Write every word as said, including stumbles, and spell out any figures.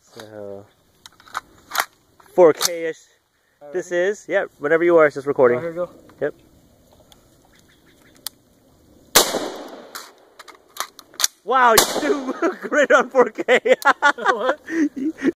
So four K-ish. Right, this ready? Is. Yep. Whenever you are, it's just recording. Oh, here we go. Yep. Wow, you do great on four K. What?